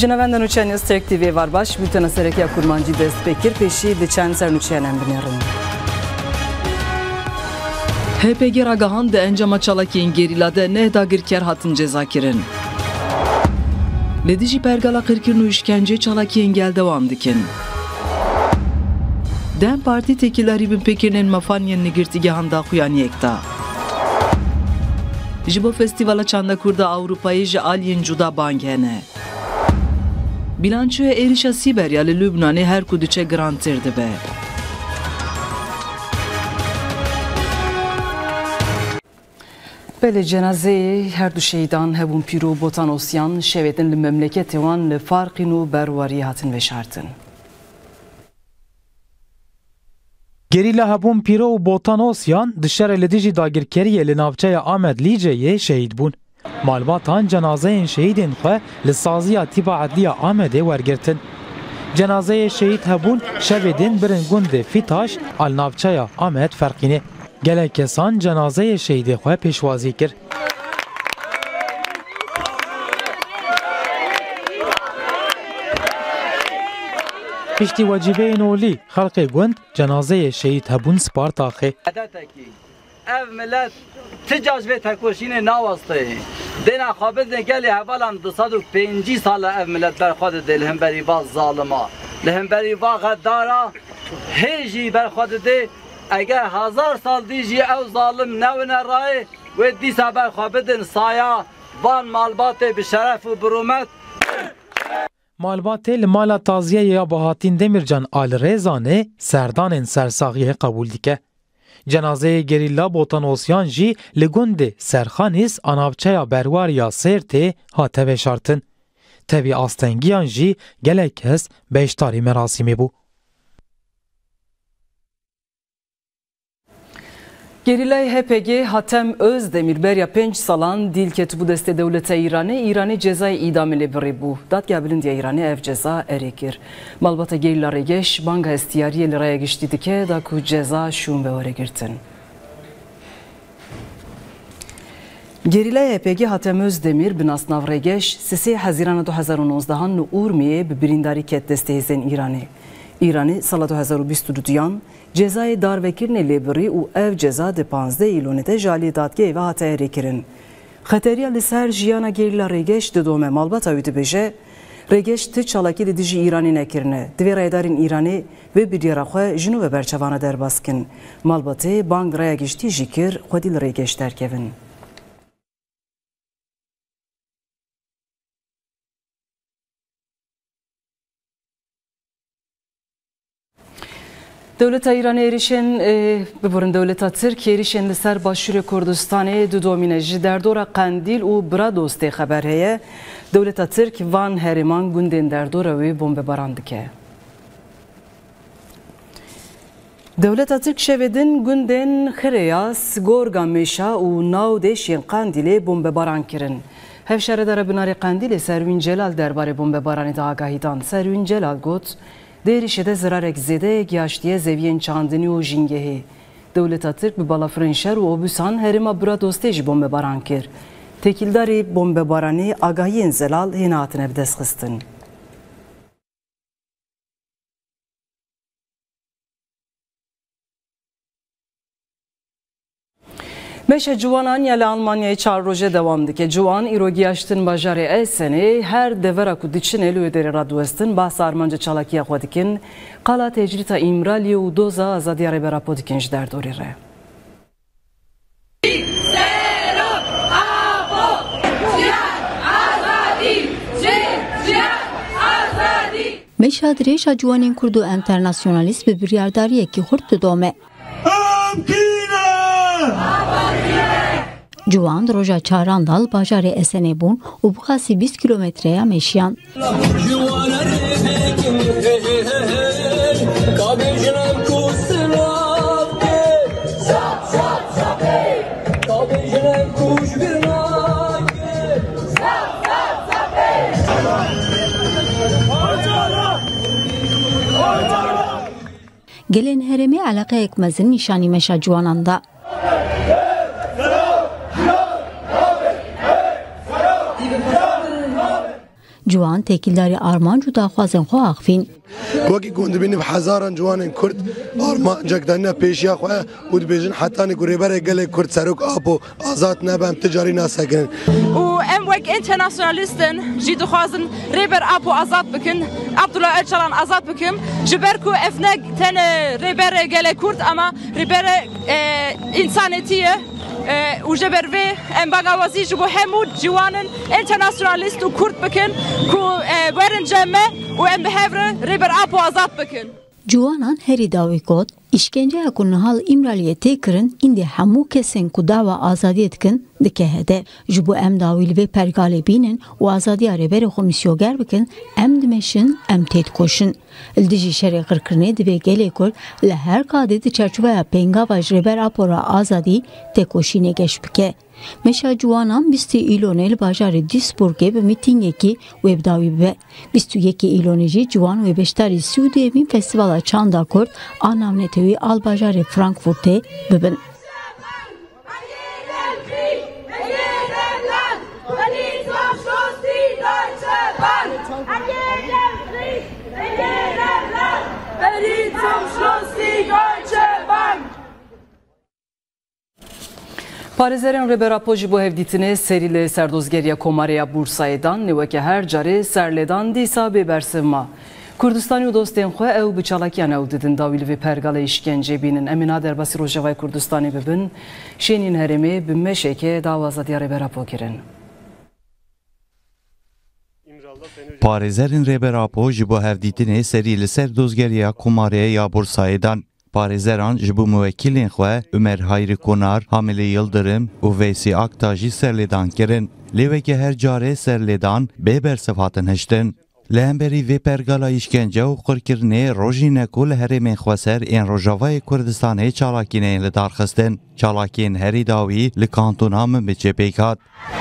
Jinavenden uçan Yastek TV var baş, bültena serekiya kurmancı dest bekir peşi diçen sern uçan embinarın. HPG ragahan de encama çalakiyin gerilade ne dagir ker hatın cezakirin. Ledici pergala kırkırını işkence çalakiyin gel devam dikin. Dem Parti tekilleri bin pekirinin mafanyen nigirtigahanda kuyan yekta. Jibo festivala çanda kurda Avrupa'yı ji alyen cuda bangene. Bilançoya erişa Siberyalı Lübnan'ı her kudiçe grantirdi be. Bele cenazeyi her du şeydan hebun piru botan osyan şevetin li memleketi wan li farqinu berwari hatin ve şartın. Gerîla hebûn pîro û botan osyan di şerê li dijî dagirkeriyê li navçeya Amed Lîceyê şehîd bûn. Malbatan cenazeyên şehîdên xwe li saziya tîpa edliya Amedê wergirtin. Cenazeyê şehîd hebûn şevê din birin gundê Fîtaş al navçeya Amed Ferqînê. Gelek kesan cenazeyê şehîdê xwe pêşwazî kir. Piştî wecîbeyên olî xelkê gund cenazeyê şehîd hebûn Spartaxê. Ev millet ticaj ve tekoşine navastı. Dena xabizne geli hevalan 205 sala ev millet berxwadı de lehemberi va zalima. Lehemberi va gaddara heji berxwadı de eğer 1000 sal diji ev zalim nevne ray ve disa berxwabidin saya van malbatê bi şeref û biromet. Malbatê li mala taziyeyê ya Bahatîn Demircan Alirêzanê serdanên sersaxiyê qebûl dike. Cenazeyê gerîla botan osyan jî li gundê Serxanîs a navçeya berwariya Sêrtê hate veşartin. Tevî astengiyan jî gelek kes beşdarî merasîmê bû. Gerilay HPG Hatem Özdemir berya 5 salan dilket bu deste devlete İran'ı cezayı idamele biri bu. Dadgah bilindiye İran'ı ev ceza erekir. Malbata gerilla regeş banga estiyariye liraya geçti dike da ku ceza şun ve öre girtin. Gerilay HPG Hatem Özdemir bin asnav regeş 3 Haziran 2019'dan nu Urmiye bi birindari ket destehizen İran'ı salat 2022 cezayı darvekirne lebiri u ev ceza de 15 ilonete jali dadge ve hata erekirin. Xateriya li ser jiyana gerila regeş de dome malbata ütübeje, regeş tı çalaki de diji İran'ı nekirine, dve raydarin İran'ı ve bir yara xwe jinu ve berçavana derbaskin. Malbatı bang raya geçti jikir, xwedil regeş derkevin. Devleta İran'a erişen, biburin devleta Türkiye erişen li ser başûrê Kurdistanê du domîne ji derdora Qendîl û Bradostê xeber heye. Devleta Türk van herêman gundên derdora wê bombebaran dike. Devleta Türk şevedin gundên Xireyas, Gorga Mêşa û Navdeş yên Qendîlê bombebaran kirin. Hevşeredara binarê Qendîlê Serwîn Celal derbarê bombebaranê de agahî dan. Serwîn Celal got, derişede zirarek zede giyaştiye zevyen çandini o jingehi. Devleta Türk bi balafırın şer u obusan herima Bradostê jî bombebaran kir. Tekildarê bombebaranê agahiyên zelal hêne hatine bi dest xistin. Meşe ciwanan ya li Almanyayê 4 roje devam dike. Ciwan îro giyaştin bajarê Esenê her devera ku diçin ê li wê derê radwestin bahsa armanca çalakiya xwe dikin. Qala tecrîta îmraliyê û doza azadiya rêberapo dikin ji derdorê re. Meşa dirêja ciwanên Kurd û internasyonalîst bi biryardariyekî xurt didome. Ciwan roja çaran dal bajarê Esenê bûn û bixasî 20 kilometreya meşiyan. Gelên herêmê eleqeyek mezin nîşanî meşa ciwanan da. جوان تکیلداری آرمان جو داخوازن خو آخفین. وقتی گوند بینیم هزاران جوان کرد آرمان جگدانه پیشیا خواه بود بیشن حتی نگوری برای گله کرد سرک آب و آزاد نبام تجاری نساکن. و ام وقت اینترناسیونالیستن جید خوازن ریبر آب و آزاد بکن عبدالله اجلان آزاد بکن جبرکو افنگ تن ریبر گله کرد اما ریبر انسانیتیه و جبروی ام باگوازی جو همود جوانن اینترناسیونالیست و کرد بکن کو ورن جمع و ام بهفره ریبر آب و آزاد بکن. جوانان هری داوی کود işkence yakunahal imraliyeti kırın indi hamu kesin ku dava azadiyet kın dikehede. Jubu em davil ve pergalebinin u azadiya reberi komisyoger bikin em dimeşin em tet koşun. İldiji şeri kırkırne dibe gelekul le her kadedi çerçuvaya pengavaj reber apora azadi te koşine geçbike. Meşa Juanan 20 İlonel bajarı Disporge ve mitingeki webdavi be. 22 İloneci Juan ve beştari Suudiyemin festivala çanda kurt anamnetevi al bajarı Frankfurt'e bebin. Parêzerên Rêberapo ji bo hevdîtinê serî li serdozgeriya Komareya Bursayê nêweke her carê serlêdan dîsa bêbersivma. Kurdistanê û dostên xwe ew bi çalakiyan ew didin dawî li vê pergalê îşkencê bînin. Emîna derbasî Rojavayê Kurdistanê bibin, şênîn herêmê bi meşeke dava azadiya Rêberapo kirin. Parêzerên Rêberapo ji bo hevdîtinê serî li serdozgeriya Komareya ya Bursayê Parêzeran ji bo muwekîlên xwe Ömer Hayrî Konar, Hamilê Yıldırım û Veysî Akta jî serlêdan kirin. Lêveke her carê serlêdan bêbersiv hatin hiştin. Li hemberî vê pergala îşkence û qirkirinê rojîne ku li herêmên xweser ên Rojavayê Kurdistanê çalakîneyên li darxistin. Çalakiyên herî dawî li kantona Minbiçê pêk hat.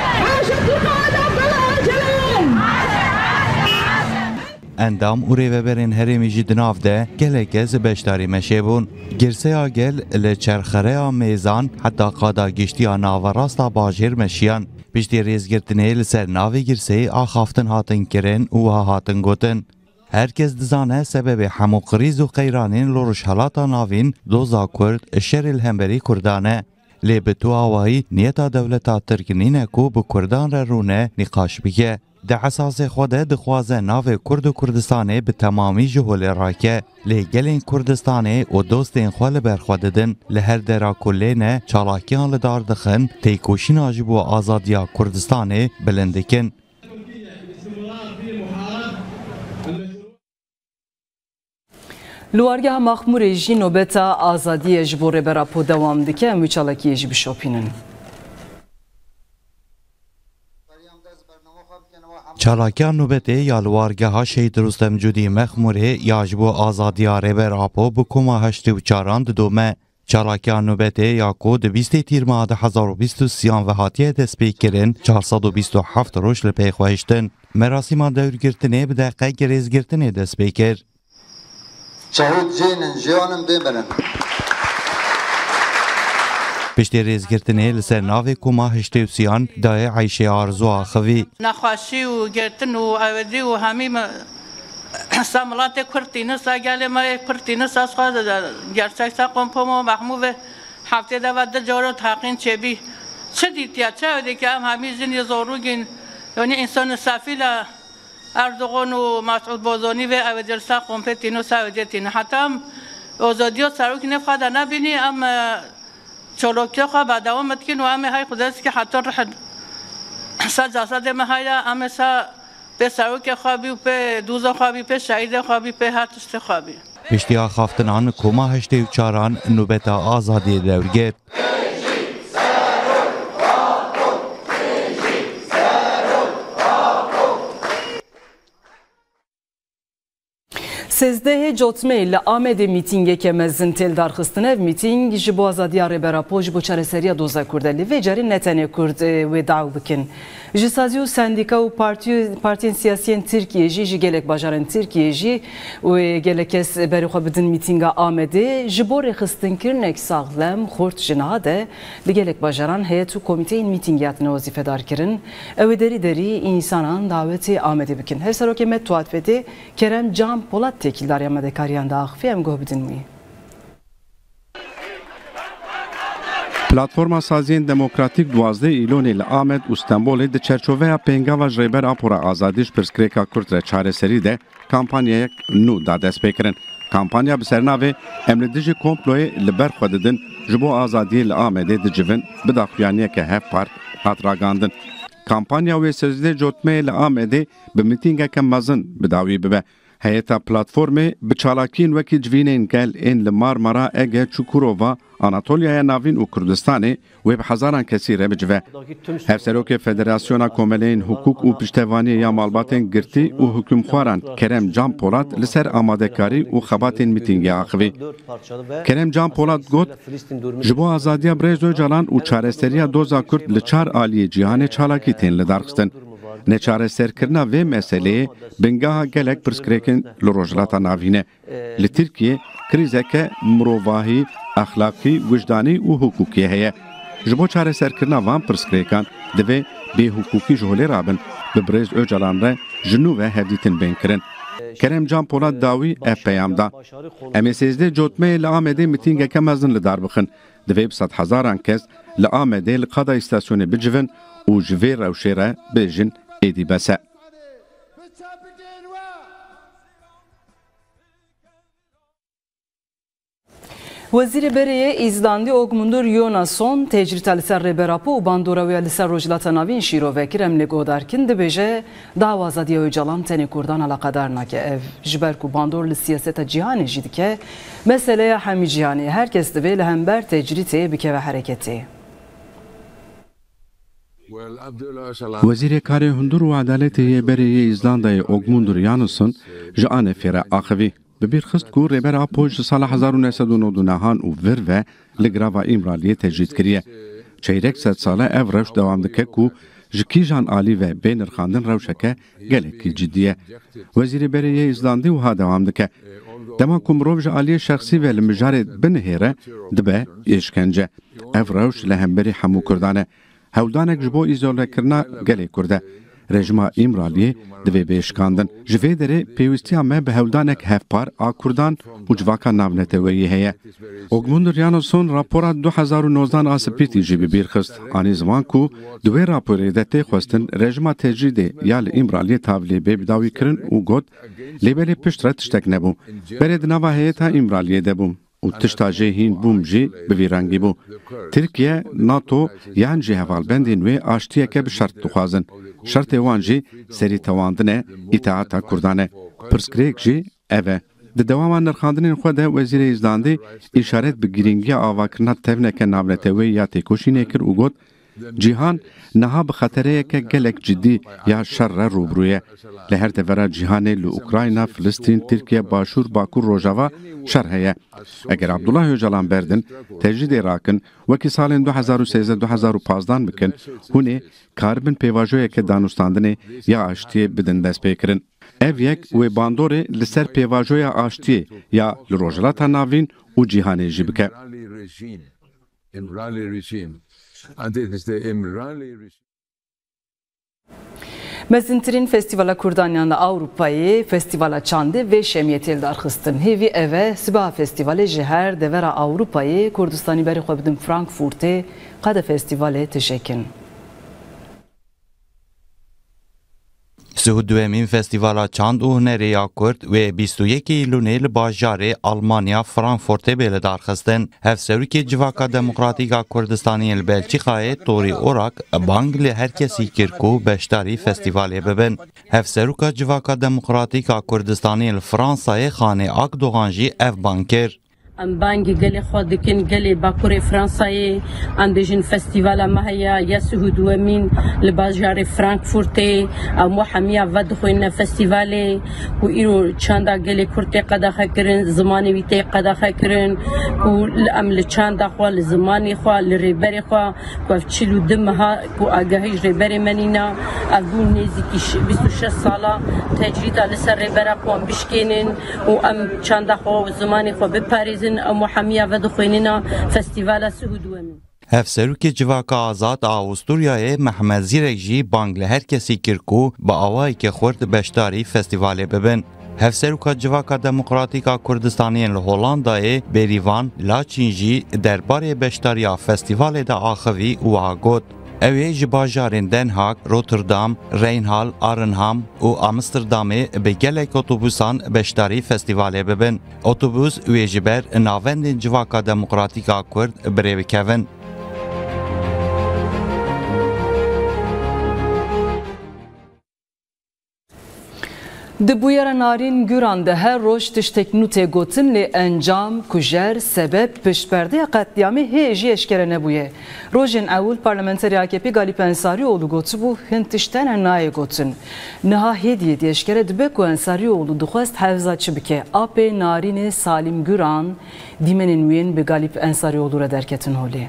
Endam û rêveberên herêmî jî di nav de geleke ji beşdarî meşê bûn. Girseya gel li çerxereya mêzan heta qada giştiya naverasta bajêr meşiyan. Piştî rêzgirtinê li ser navê girseyê axaftin hatin kirin û wiha hatin gotin. Herkes dizane sebebê hemû qirîz û qeyranên li rojhilata navîn doza Kurd şerê li hemberî Kurdan e. Lê bi tu awayî niyeta dewleta Tirkinîne ku bi Kurdan re rûne nîqaş bike. Di esasê xwe de dixwaze navê Kurd û Kurdistanê bi temamî ji holê rake. Lê gelên Kurdistanê û dostên xwe li ber xwe didin li her dera ku lêne çalakiyan li dar dixin têkoşîna ji bo azadiya Kurdistanê bilind dikin. Li wargeha Maxmûrê jî nobeta azadiyê ji bo Rêberapo dewam dike em wî çalakiyê jî bişopînin. Çalakiyan nöbetê ya li wargeha Şehîd Rûstem Cûdî Mexmûrê ya ji bo azadiya Rêberapo bi koma 84 didome. Çalakiyan nöbetê ya ku di 20 tîrma 2023 ve hatiye destpêkirin 427 roj li pê xwe hiştin. Merasîma dewrgirtinê bi deqek rêzgirtinê destpêkir. Şehîd jînin jiyanim bêbirin. Piştî rêzgirtinê li ser navê koma 83 dayê Ayşe Arzuya xivî. Nexweşî û girtin û ewedî û hemî sa milatê Kurd tîne sa gelê me Kurd tîne sa gerçek sa kompoma Maxmûd ve heftê de ve di cara taqîn çêbî. Çi dîtiye çi wedekî em hemî jinê zorûgîn yanî însanê sefî le Erdoğan û Mesûd Barzanî ve ewedî sa kompê tîne sa wedê tîne. Heta em azadiya serokê nêfxe de nebînî em çolokya xwe berdewam dikin û em ê hay xwedestî heta rihid sa cesedê me heye em ê sa pê serokê xwe bî û pê dûza xwe bî pê şehîdê xwe bî pê her tiştê xwe bî. Piştî axaftinan koma 84 nûbeta azadiyê dewrgir. Sezde cotme ile Amedê mîtingeke mezin tel darxistin ev mîting ji bo azadiya rêbera ji bo çareseriya doza Kurd li vê carî ne tenê Kurd wê daw bikin. Ji sazî û sendîka û partiyên siyasiyên Tirkiye jî ji gelek bajarên Tirkiye jî wê gelek kes berî xwe bidin mîtinga Amedê ji bo rêxistinkirinek saxlem xurt ji niha de li gelek bajaran heyet û komîteyên mîtingê hatine wezîfedar kirin. Ew ê derî însanan dawetê Amedê bikin. Hevserokê me Tuatfedê Kerem Can Polat tekildar yamedekariyan da axfî em goh bidin wî. Platforma Saziyên Demokratîk duwazdeh îlonê li Amed û Stenbolê di çerçoveya pêngava ji rêber apora azadî ji pirsgirêka Kurd re çareserî de kampanyayek nû da dest pê kirin. Kampanya bi sernavê em li dijî komployê li ber xwe didin ji bo azadiyê li Amedê dicivin bi daxuyaniyeke hevpar hat ragandin. Kampanya wê sezde cotmeyê li Amedê bi mîtingeke mezin bi dawî bibe. Heyeta platformê bi çalakiyên wekî civînên gel ên li Marmara, Ege, Çukurova, Anatolyaya Navîn û Kurdistanê wê bi hezaran kesî re bicive. Hevserokê Federasyona Komeleyên Hukuk û Piştevaniyê ya Malbatên Girtî û Hukûmxwaran Kerem Can Polat li ser amadekarî û xebatên mîtingê axivî. Kerem Can Polat got, ji bo azadiya Brêz Öcalan û çareseriya doza Kurd li çar aliyê cîhanê çalakî tên li darxistin. Neçareserkirina vê meseleyê bingeha gelek pirsgirêkên li Rojhilata Navîn e. Li Tirkiye krîzeke mirovahî, axlaqî, wijdanî û hukukî heye. Ji bo çareserkirina van pirsgirêkan divê bêhukukî ji holê rabin, bi Brêz Öcalan re ji nû ve hevdîtin bên kirin. Kerem Can Polat dawî ev peyam da. Em ê sêzdeh cotmeyê li Amedê mîtingeke mezin li dar bixin. Divê bi sed hezaran kes li Amedê li qada îstasyonê bicivin û ji vê rewşê re bêjin êdî bese. Wezîrê Berê İzlandî Ogmundur Jónasson tecrîta li ser rêberapo û bandora li ser Rojhilata Navîn şîrovekir em lê godarkin dibêje dawa azadiya Öcalan tenê Kurdan alaqedar nake ev ji ber ku bandor li siyaseta cîhanê jî dike meseleya hemî cîhanê herkes divê li hember tecrîtê bikeve hereketê. Wezîrê Karê Hundur û Edaletê yê Berê İzlandayê Ogmundur Jónasson ji Anefê re axivî. Bi bîr xist ku rêbera Apo ji sala 1999 û vir ve li grava İmraliyê tecrît kiriye. Çeyrek sed sala ev rewş dewam dike ku ji kîjan alî ve bê nirxandin rewşeke gelekî ciddi ye. Wezîrê Berê İzlandî wiha dewam dike. Dema ku mirov ji aliyê şexsî ve li mijarê binihêre dibe îşkence. Ev rewş li hemberî hemû Kurdan e. Hewldanek ji bo îzolekirina gelê Kurd e. Rejima İmraliyê divê bêşkandin. Ji vê derê pêwîstiya me bi hewldanek hevpar a Kurdan û civaka navneteweyî heye. Ogmundur Jónasson rapora 2019 a spîtî jî bi bîr xist. Anî ziman ku di wê raporê de tê xwestin rejima tecrîdê ya li İmraliyê tavlê bi dawî kirin û got lêbelê pişt re tiştek nebû. Berê di nava heyeta İmraliyê de bûm. û tişta jê hîn bûm jî bi vî rengî bû. Tirkiye, NATO yan jî hevalbendên wê aştiyeke bi şert dixwazin. Şertê wan jî serî tewandin e îtaata Kurdan e. Pirsgirêk jî ev e. Di dewama nirxandinên xwe de Wezîrê İzlandî îşaret bi girîngiya avakirina tevneke navneteweyî ya têkoşînê kir û got cîhan niha bi xetereyeke gelek ciddî ya şer re rûbirû ye. Li her devera cîhanê li Ukrayna, Filistîn, Tirkiye, Başûr, Bakur, Rojava şer heye. Eger Abdullah Öcalan berdin, tecrîdê rakin, wekî salên 2013-2015 bikin, hûn ê karibin pêvajoyeke danûstandinê ya aştiyê bidin dest pê kirin. Ev yek wê bandorê li ser pêvajoya aştiyê ya li Rojhilata Navîn û cîhanê jî bike. Mezintirin Festivala Kurdanyan'da Avrupa'yı Festivala Çandê ve Şemiyetê darxistin. Hêvî eve Sibaha Festivalê ji her devera Avrupa'yı Kurdistanî berî xwe bidin Frankfurtê qede festivalê tişekin. Duhemîn Festivala Çand û Hunerê ya Kurd wê 21 Îlûnê li bajarê Almanya Frankfurtê bê li darxistin. Hevserokê Civaka Demokratîka Kurdistanê li Belçîkayê Torî Orak bang li her kesî kir ku beşdarî festivalê bibin. Hevseroka Civaka Demokratîka Kurdistanê li Fransayê Xanê Akdogan jî ev bang kir. ام بانگی گلی خود دکن گلی باکور فرانسایی ام بیشن فستیوال ماهیا یسهود و مین لباجار فرانکفورت ام وحمیا ود خوین فستیوالی و ایرو چند گلی کرتی قداخ کرن زمانی ویتی قداخ کرن و ام لچند خوال زمانی خوال لریبری خوال و چلو دمها و آگاهی ریبری منینا اگون نزدیکی 26 ساله تجربه لسر ریبر قوم بشکنن و ام چند خوال زمانی خوال بپاریزن ام وحمیا ود خویننا فستیوال سهود و مین هفسروک جواکا آزاد آوستوریای محمد زیرک جی بانگ لهر کسی کرکو با آوائی که خورد بشتاری فستیوالی ببن. هفسروکا جواکا دموکراتیکا کردستانیین لهولندای بریوان لاچین جی درباره بشتاریا فستیوالی دا آخوی و آگود. اوی جباجارین دن هاگ، روتردام، رینهال، آرنهام و آمستردامی به گلک اتوبوسان بشتاری فستیوالی ببن. اتوبوس اوی جبر ناوندین جواکا دموکراتیکا کرد بریو کون. Dibuyera narîn güran de her roj tiştek nû têgotin lê encam, kujer, sebep, piştperdeya qetliyamê hê jî eşkere nebûye. Rojên ewil parlamenterê AKP Galip Ensarioğlu gotibû hin tiştene nayê gotin. Niha hêdiyê dî eşkere dibe ku Ensarioğlu dixwest hevza çi bike. Apê narînê Salim Güran dîmenên wên bi Galip Ensarioğlu re derketin holê.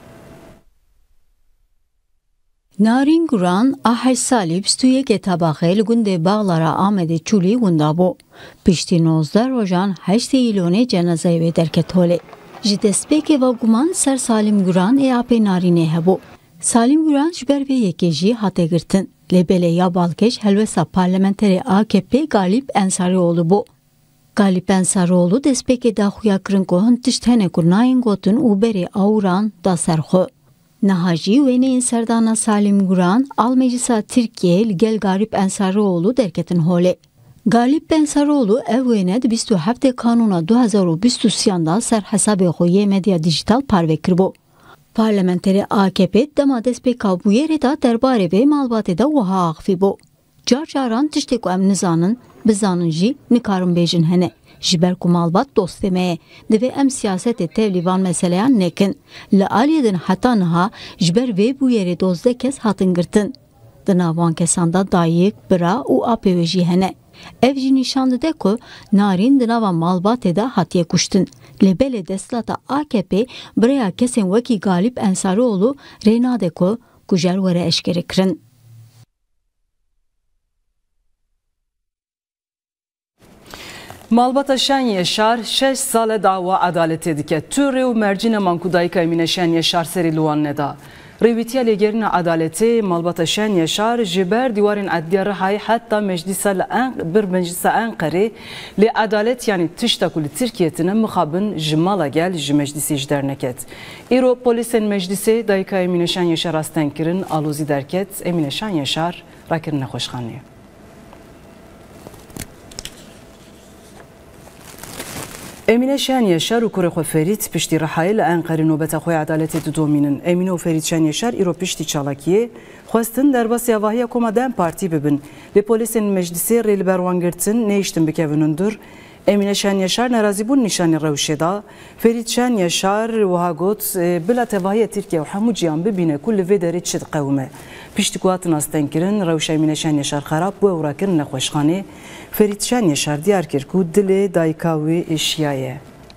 Narin Guran ahaj salî bistûyê getabaxê li gundê Bağlara Amedê Çûlî wenda bû. Piştî 19 rojan 8 îlonê cenazeyê wê derket holê. Ji destpêkê veguman ser Salim Guran ê apê narînê hebû. Salim Guran ji ber vê yekê jî hate girtin. Lê belê ya balkêş helwesta parlamenterê AKP Galip Ensarioğlu bû. Galip Ensarioğlu destpêkê daxuya kirin ku hin tişt hene ku nayên gotin û berê awran da serxwe. Nahajî wêneyên serdana Salim Guran al Meclisa Tirkiye li gel Galip Ensarioğlu derketin holê. Galip Ensarioğlu ev wêne di 27 Kanûna 2023 da ser hesabê xwe yê medya dijital parve kiribû. Parlamenterê AKP dema destpêka bûyerê da derbarê vê malbatê de wiha axivîbû. Car caran tiştê ku em nizanin, bizanin jî nikarin bêjin hene. Ji ber ku malbat dost demeye, divê em siyasetê tevlîvan meseleyan nekin. Li aliyê din heta niha ji ber vê bûyerê 12 kes hatin girtin. Di nav van kesan da dayîk, bira û apê wê jî hene. Ev jî nîşan dide ku narîn di nava malbatê de hatiye kuştin. Lê belê desthilata AKP birêya kesên wekî Galip Ensarioğlu rê nade ku kujer were eşkere kirin. Malbata Şen Yeşar 6 sale dava adaletê dike. Türê û mercîna mankudayîka Emîne Şen Yeşar serî li wan neda. Rêwîtiya lêgerîna adeletê Malbata Şen Yeşar ji ber dîwarên edliya Rihayê heta meclîsa Enqerê lê adalet yanî tişta ku li Tirkiye tune mixabin ji mala gel ji meclîsê ji derneket. Îro polîsên meclîsê dayîka Emîne Şen Yeşar rasten kirin alozî derket. Emîne Şen Yeşar rakirin nexweşxaneyê. Emîne Şen Yeşar û kurê xwe Ferîd piştî Rihayê li Enqerê nobeta xwe edaletê didomînin. Emîne û Ferîd Şen Yeşar îro piştî çalakiyê xwestin derbasî vahiya Koma Dem Partî bibin. Lê polîsên meclîsê rê li ber wan girtin nêiştin bikevinin dur. Emîne Şen Yeşar nerazîbûn nîşanî rewşê da. Ferîd Şen Yeşar wiha got bila tevahiya Tirkiye û hemû ciyan bibîne ku li vê derê çi diqewime. Piştî ku hatin astenkirin rewşa Emîne Şen Yeşar xerab bû ew rakirin nexweşxanê. Ferîd Şen Yeşar diyar kir ku dilê dayîka wê êşiyaye.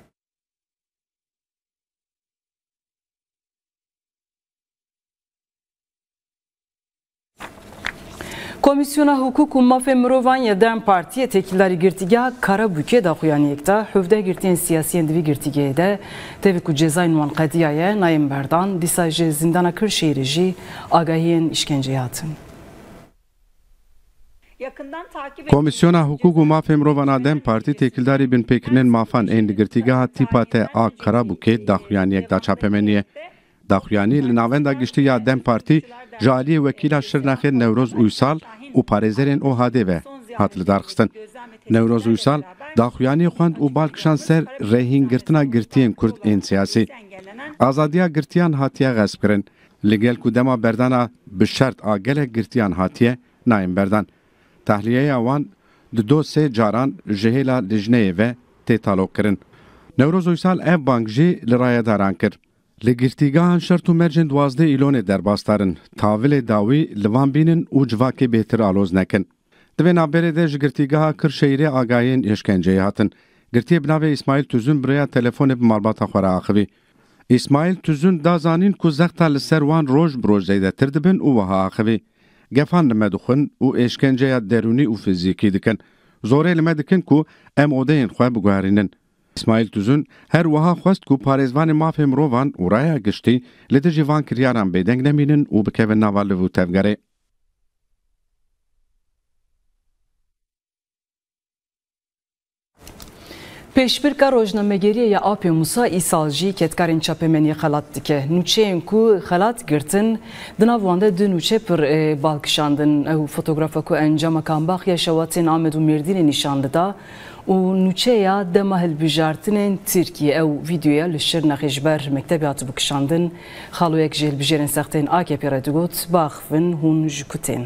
Komisyona Hukuk û Mafê Mirovan ya Dem Partiyê têkildarî girtîgeha Karabûkê daxuyaniyek da hevdeh girtiyên siyasiyên di vî girtîgehê de tevî ku cezayên wan qediya ye Nayên Berdan dîsa ji zindana Kırşehirê jî agahiyên îşkenceyê hatin. Komisyona Hukuk û Mafê Mirovan Dem Partî têkildarî bin pêkirinin mafan ên li girtîgeha tîpa te a Karabûkê daxuyaniyek da çapemeniye. Daxuyanî li navenda giştî ya Dem Partî ji aliyê wekîla Şirnexê Newroz Uysal û parêzerên OHD ve hat li darxistin. Newroz Uysal daxuyanî xwend û balkişan ser rêhîngirtina girtiyên Kurd ên siyasî. Azadiya girtiyan hatiye xesb kirin. Li gel ku dema berdana bi şert a gelek girtiyan hatiye Nayên Berdan. Tahliyeya wan di do sê caran ji hêla lijneyê ve tê talok kirin. Newroz sal ev bank jî li rayedaran kir. Li girtîgehan şert û mercên 12 îlonê derbastarin, tavilê dawî li van bînin û civakê bêtir aloz nekin. Di vê navberê de ji girtîgeha Kırşehirê agahiyên îşkenceyê hatin. Girtiyê bi navê İsmail Tuzun birêya telefonê bi malbata xwe re axivî. İsmail Tuzun da zanîn ku zexta li ser wan roj bi roj zêdetir dibin û wiha axivî. Gefan li me dixwin û êşkenceya derûnî û fizîkî dikin. Zorê li me dikin ku em odeyên xwe biguherînin. İsmail Tuzun her wiha xwest ku parêzvanê mafê mirovan û raya giştî li dijî van kiryaran bêdeng nemînin û bikevin nava liv û tevgerê. Pêşbirka rojnamegeriya ya Apê Musa îsal jî ketkarên çapemeniyê xelat dike. Nûçeyên ku xelat girtin di nav wan de du nûçe pir balkişandin. Ew fotografa ku encama kambaxiya şewatên Amed û Mêrdînê nîşan dida û nûçeya dema hilbijartinên Tirkiye. Ew vîdyoya li Şirnexê ji ber mektebê hatibû kişandin. Xaloyek ji hilbijêrên sexteyên AKP re digot baxivin hûn ji kutên.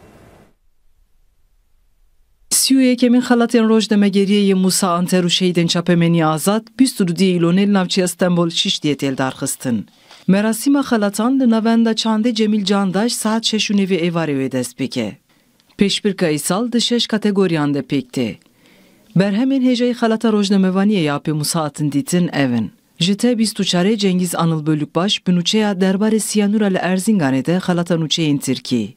Siyûyekemîn xelatên rojnamegeriyê Musa Anter û şehîdên çapemenî azad 22 îlonê li navçeya Stenbol Şişliye têl darxistin. Merasîma xelatan li navenda çandê Cemîl Candaş saet 6:09 êvarê wê dest pêke. Pêşbirka îsal di 6 kategoryan de pêk tê. Berhemên hêjeyê xelata rojnamevaniyê ya Apê Musa hatin dîtin evin. Ji te 24 Cengiz Anıl Bölükbaş bi nûçeya derbarê Siyanûra li Erzinganê de xelata nûçeyên Tirkî.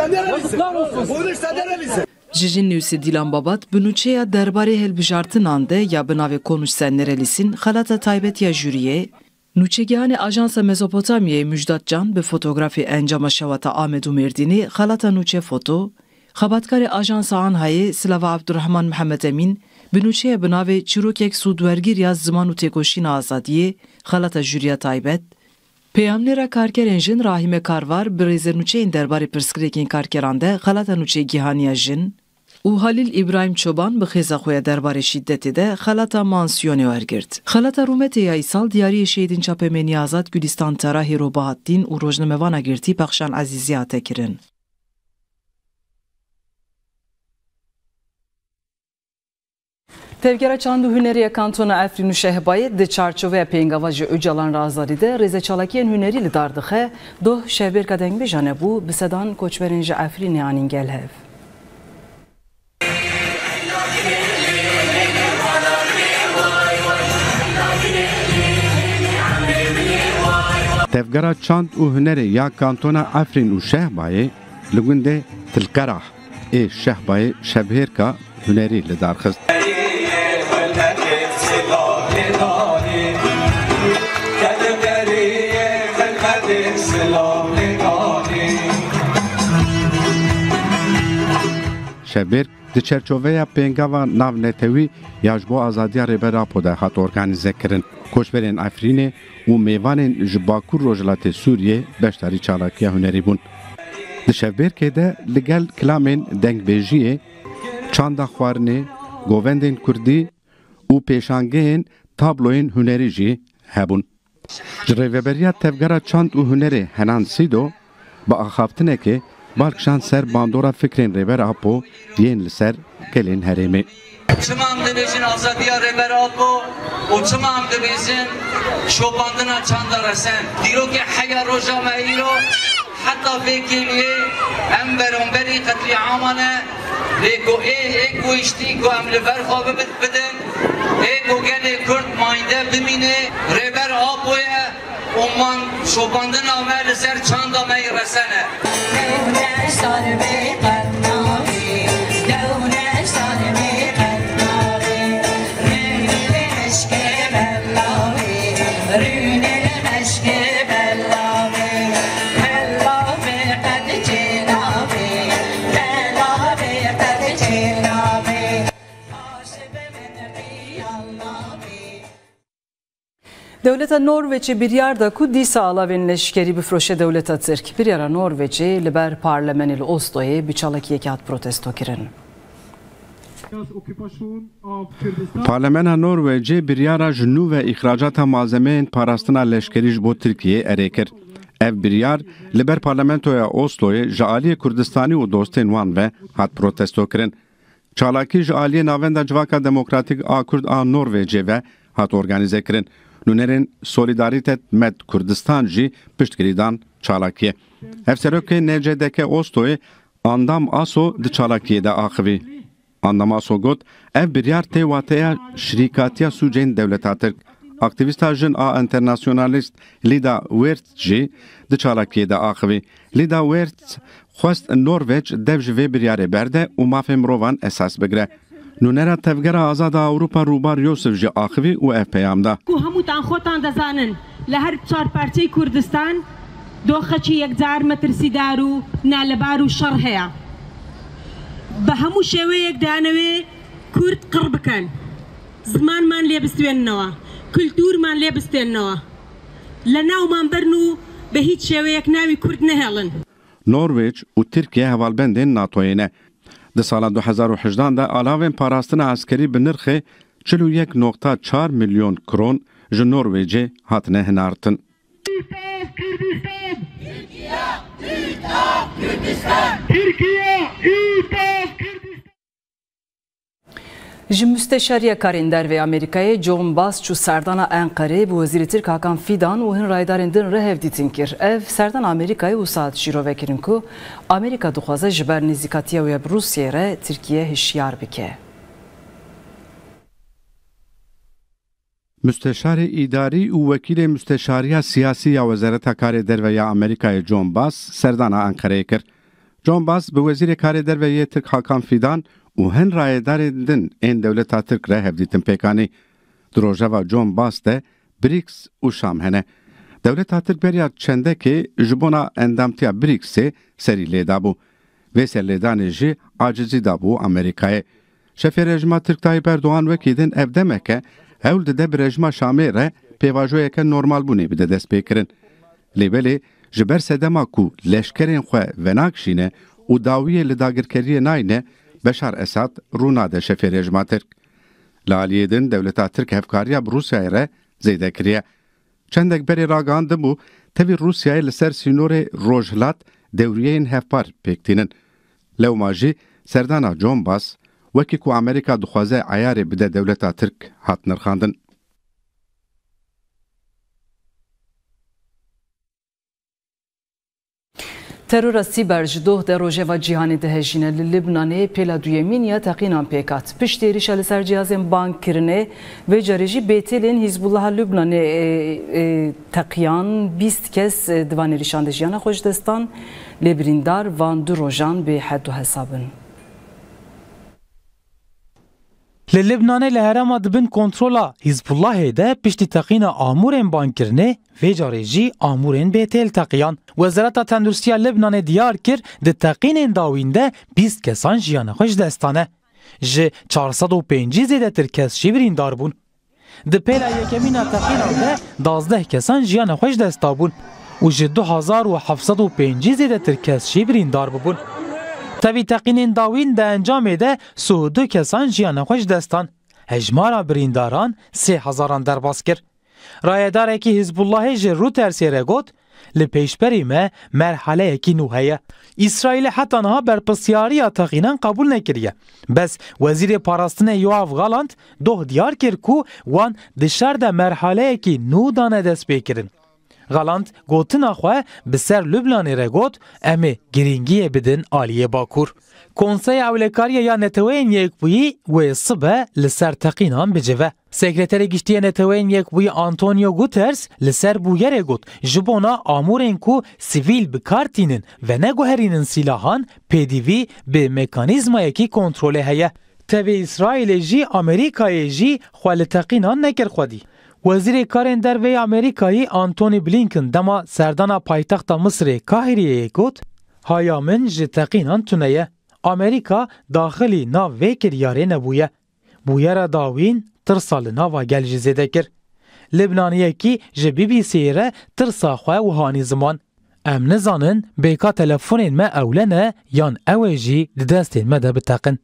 Jijin nûsî Dîlan Babat bi nûçeya derbarê hilbijartinan de ya bi navê Konuş Sen Nerelisin xelata taybetiya jûriyê, nûçegihanê Ajansa Mezopotamyayê Müjdat Can bi fotografî encama şewata Amed û Mêrdînê xelata nûçe foto, xebatkarê Ajansa Anhayê Silava Abdurrahman Mihemed Emîn bi nûçeya bi navê Çîrokek Sûdwergiriya Ziman û Têkoşîna Azadiyê xelata jûriya taybet, Peyamnêra karkerên jin Rahime Karvar bi rêzê nûçeyên derbarê pirsgirêkên karkeran de xelata nûçegihaniya jin û Halil İbrahim Çoban bi xêza xwe ya derbarê şîddetê de xelata mansiyonê wergirt. Xelata Rûmetê ya îsal diyariyê şehîdên çapemenî azad Gülistan Tera Hêro Bahattin û rojnamevana girtî Pexşan Ezîzî hate kirin. Tevgera çandû huneriya kantona Efrîn û Şehbayê di çarçoveya pêngava ji Öcalan Razarî de rêzeçalakiyên hunerî li dar dixe, doh şevbêrka dengbêjan hebû bi sedan koçberên ji Efrînê anîn gel hev. Tevgera çand û hunerê ya kantona Efrîn û Şehbayê li gundê Tilqerah ê Şehbayê şevbêrka hunerî li darxist. Şevbêrk di çerçoveya pêngava navnetewî ya ji bo azadiya Rêbera Apê de hat organîze kirin. Koçberên Efrînê û mêvanên ji Bakur Rojhilatê Sûriyê beşdarî çalakiya hunerî bûn. Di şevbêrkê de li gel kilamên dengbêjiyê, çanda xwarinê, govendên Kurdî û pêşangehên tabloyên hunerî jî hebûn. Ji rêveberiya tevgera çand û hunerê Henan Sîdo bi axaftinekê balkişan ser bandora fikrên Rêbera Apê yên li ser gelên herêmê. Çimam dibêjin azadiya Rêbera Apê û çimam dibêjin şopandina çanda resen. Dîrokê heya roja me îro heta vêkê lê em beromberî qetlîaman e lê ku ê ku îştî ku em li ber xwe bidin ê ku gelê Kurd mayînde bimîne Rêbera Apêye û man şopandina me li ser çanda me resene. Devleta Norveçê biryar da ku dîsa alavên leşkerî bifroşe devleta Tirk. Biryara Norveçê li ber parlemenê li Osloyê bi çalakiyekî hat protesto kirin. Parlamena Norvecê biryara ji nû ve îxracata malzemeyên parastina leşkerî ji bo Tirkiyeyê erê kir. Ev biryar li ber parlamentoya Osloyê ji aliyê Kurdistanî û dostên wan ve hat protesto kirin. Çalakî ji aliyê navenda Civaka Demokratîk a Kurd a Norvecê ve هات organize kirin. Nûnerên Solidaritet Med Kurdistan jî piştgirîdan çalakiyê. Hevserokê NCDK Ostoyê Andam Aso di çalakiyê de axivî. Andam Aso got, ev biryar tê wateya şirîkatiya sûcên Dewleta Tirk. Aktivîsta jin a internasyonalîst Lida Wiertz jî di çalakiyê de axivî. Lida Wiertz xwest Norveç dev ji vê biryarê berde û mafê mirovan esas bigire. Nûnera tevgera azada Awropa Rûbar Yosef jî axivî û ev peyam da. Ku hemûtan xotan dezanin li her çarparçeyê Kurdistan doxeçî yekcar metirsîdar û nalebar û şer heye. Bi hemû şêweyek danewê Kurd qir bikin. Zimanman lê bistwêninەوە, kultûrman lê bistwêninەوە. Li navman birin û bi hîç şêweyek navî Kurd nehêlin. Norveç û Tirkiye hevalbendên NATOyê ne. Di sala 2018 de alavên parastina askerî bi nirxê 41.4 milyon kron ji Norwêcê hatine hinartin. Ji müsteşariya karên dervê Amerîkayê John Bass çû serdana Enqerê bi Wezîrê Tirk Hakan Fidan û hin raydarên din re hevdîtin kir. Ev serdana Amerîkayê û saet şîrovekirin ku Amerîka dixwaze ji ber nêzîkatiya wê bi Rûsyayê re Tirkiye hişyar bike. Müsteşarê îdarî û wekîlê müsteşariya siyasî ya Wezareta Karê Derve ya Amerîkayê John Bass serdana Enqereyê kir. John Bass bi Wezîrê Karê Derve Tirk Hakan Fidan û hin rayedarên din ên Dewleta Tirk re hevdîtin pêkanî. Di rojeva John Bass de BRICS û Şam hene. Dewleta Tirk beriya çendekê ji bona endamtiya BRICSê serî lêda bû. Vê serlêdanê jî acizî da bû Amerîkayê. Şefê rejima Tirk Tayyip Erdoğan wekî din ev demeke hewl dide bi rejima Şamê re pêvajoyeke normalbûnê bide dest pêkirin. Lêbelê ji ber sedema ku leşkerên xwe venakişîne û dawiyê li dagirkeriyê nayne Beşar Esad rûnade şefê rejima Tirk. Li aliyê din Dewleta Tirk hevkariya bi Rûsyayê re zêde kiriye. Çendek berê ragihand bû tevî Rûsyayê li ser sînorê Rojhilat dewriyeyên hevpar pêktînin. Lewma jî serdana John Bass wekî ku Amerîka dixwaze ayarê bide Dewleta Tirk hat nirxandin. Terora sîber ji doh de rojeva cîhanê dihejîne li Libnanê pêla duyemîn ya teqînan pêkat. Piştî êrişa li ser cihazên bankkirinê vê carê jî bêtelên Hizbullaha Libnanê teqiyan 20 kes divan êrişan de jiyana xwe ji destan lê birîndar van du rojan bê hed û hesabin. Li Libnanê li herêma dibin kontrola Hizbullahê de piştî teqîna amûrên bankkirinê vê carê jî amûrên bêtêl teqiyan. Wezareta Tenduristiya Libnanê diyar kir di teqînên dawîn de 20 kesan jiyana xwe ji destan e. Ji 405 zêdetir kes jî birîndar bûn. Di pêla yekemîna teqînan de 12 kesan jiyana xwe ji dest dabûn û ji 2705 zêdetir kes jî birîndar bibûn. Tevî teqînên dawîn de encamê de 22 kesan jiyana xwe ji destan. Hejmara birîndaran 3000 derbas kir. Rayedarekî Hizbullahê ji Reutersê re got, li pêşberî me merheleyekî nû heye. İsraîlê heta niha berpirsiyariya teqînan qabûl nekiriye. Bes Wezîrê Parastinê Yoav Galant doh diyar kir ku wan di şer de merheleyekî nû dane dest pêkirin. Galant gotina xwe bi ser Lübnanê re got em ê girîngiyê bidin aliyê Bakur. Konseya Ewlekariya ya Neteweyên Yekbûyî wê sibe li ser teqînan bicive. Sekreterê Giştî ya Neteweyên Yekbûyî Antonio Guterres li ser bûyerê got ji bona amûrên ku sivîl bi kar tînin ve neguherînin sîlahan pêdivî bi mekanîzmayekî kontrolê heye. Tevê İsraîlê jî Amerîkayê jî xwe li teqînan nekir xwedî. Wezîrê Karên Derve Amerîkayî Antony Blinken dema serdana paytexta Misrê Kahireyê got, haya min ji teqînan tune ye. Amerîka daxilî nav vê kiryarê nebûye. Bûyera dawîn tirsa li nava gel jî zêde kir. Libnaniyekî ji BBC'ye re tirsa xwe wihanî ziman. Em nizanin bêka telefonên me ewle ne yan ew ê jî di destên me de biteqin.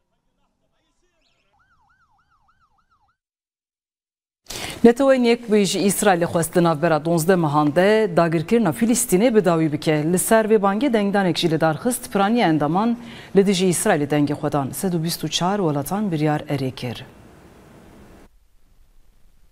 Neteweyên Yekbûyî ji İsraîlê xwest di navbera 12 mehan de dagirkirina Filîstînê bi dawî bike. Li ser vê bangê dengdanek jî li darxist piraniya endaman li dijî İsraîlê dengê xwedan 124 welatan biryar erê kir.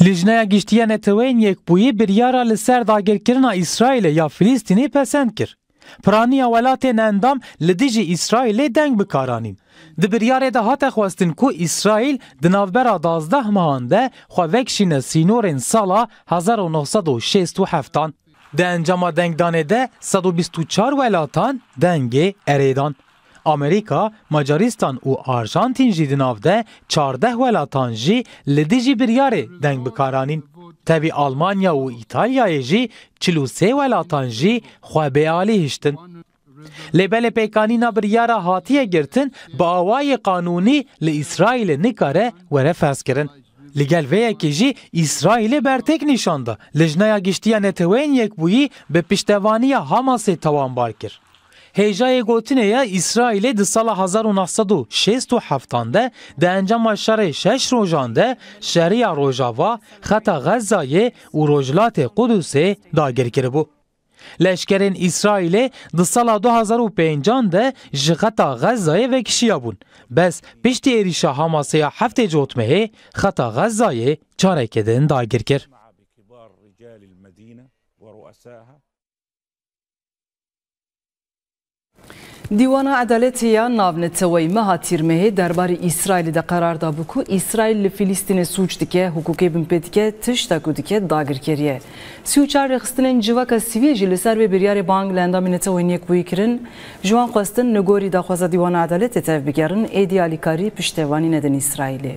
Lijnaya giştiya netewên yekbûyî biryara li ser dagirkirina İsraîlê ya Filîstînê pesend kir. Piraniya welatên endam li dijî İsraîlê deng bikaranîn. Di biryarê de hate xwestin ku İsraîl di navbera 12 mehan de xwe vekişîne sînorên sala 1967-an. Di encama dengdanê de 124 welatan dengê erêdan. Amerika, Macaristan û Arjantin jî di nav de 14 welatan jî li dijî biryarê deng bikaranîn. Tevî Almanya û İtalyayê jî 43 welatan jî xwe bealî hiştin. Lêbelê pêkanîna biryara hatiye girtin bi awayê qanûnî li İsraîlê nikare were ferskirin. Li gel vê yekê jî İsraîlê bertek nîşanda lijneya giştiya netewên yekbûyî bi piştevaniya Hamasê tawan kir. Hêjayê gotinê ya İsraîlê di sala 1967 de di encama şerê 6 rojan de şeriya Rojava, xeta Xezayê û Rojhilatê Qudusê dagir kiribû. Leşkerên İsraîlê di sala 2005 de ji xeta Xezayê vekişiya bûn. Bes piştî êrişa Hamasê ya heftê cotmehê, xeta Xezayê carekê din dagir kir. دیوان عدالتیا ناونتوی مها تیرمه درباره اسرائیل ده قرار دا بکو اسرائیل فلسطین سوچ دکه حقوقی بمپدیکه تشتا کودیکه داگر کریه 34 رخصتنین جواکا سیوی جلی سر به بریار بانگ لندام نتوی نیک بوی کرن جوان خواستن نگوری دا خوازا دیوان عدالت تف بگرن ایدیالی کاری پشتوانی ندن اسرائیلی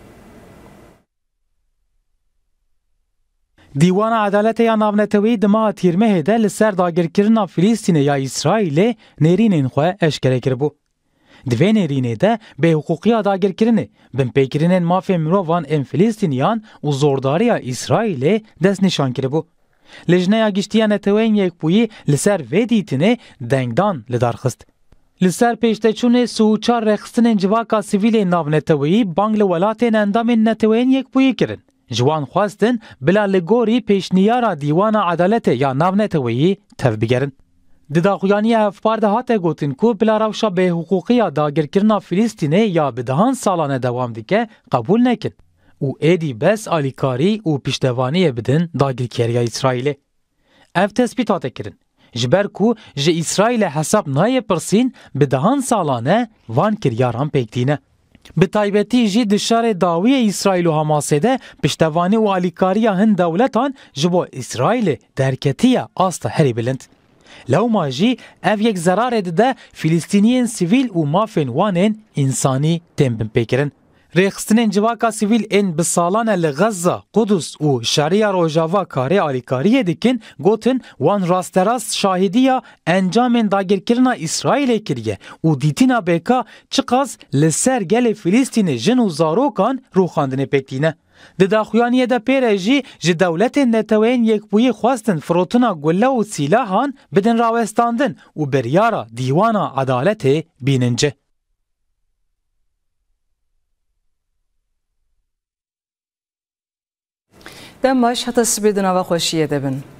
دیوان عدالت یا ناونتوی دما تیرمه ده لسر داگرکرنا فلسطین یا اسرائیل نرینین خو اشکره کربو. دوی نرینه ده به حقوقی داگرکرنه بن پیکرینن مافی مروان ام فلسطینیان و زورداری اسرائیل دست نشان کربو. لجنه یا گشتیا نتوین یک بویی لسر ویدیتنه دنگدان لدارخست. لسر پیشتچون سوچار رخصتن جواکا سیویل ناونتوی بانگل ولاتین اندام نتوین یک بویی کرن. جوان خواستن بلا لگوری پیشنیارا دیوان عدالت یا ناونتوی تف بگرن. دداخویانی هفپارده هاته گوتن کو بلا روشا به حقوقی داگرکرنا فلسطینه یا بدهان سالانه دوام دیکه قبول نکن. او ایدی بس آلیکاری و پشتوانی بدن داگرکریا اسرائیل. اف تثبیتات کرن. جبر کو جه اسرائیل حساب نای پرسین بدهان سالانه وان کریاران پیکتینه. به تایبەتی جی دشار داوی اسرائیل و حماسه ده پشتوانی و آلیکاریا هند دولتان جبو اسرائیل درکتیه آستا هری بلند. لو ما جی اف یک ضرار ده فلسطینیین سیویل و مافین وانین انسانی تنبن پیکرن. ریخستنین جواکا سیویل این بسالان لغزه، قدس و شریع روجاوا کاری آلیکاریه دیکن گوتن وان راستراست شاهدیه انجام داگرکرنا اسرائیل کریه و دیتینا بیکا چقاز لسر گل فلسطین جن و زاروکان روخاندنه پکتینه. دداخویانیه ده پیرجی جی دولت نتوین یک بوی خواستن فروتنا گله و سیلاهان بدن راوستاندن و بریارا دیوانا عدالت بیننجه. دماش حتی سبیدنا و خوشیه دبن.